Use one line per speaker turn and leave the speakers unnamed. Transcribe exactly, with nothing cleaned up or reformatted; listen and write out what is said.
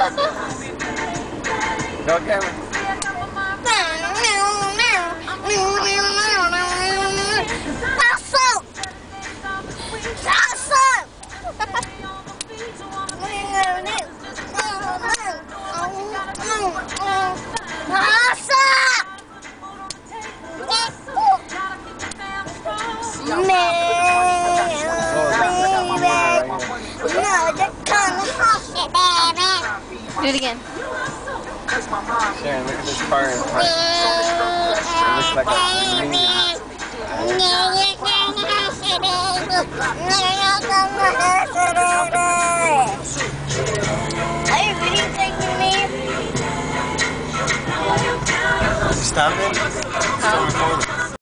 Go, Cameron.
Do it again.
Sharon, look at this car in front. It looks like a dream.
Are you really taking me?
Stop it.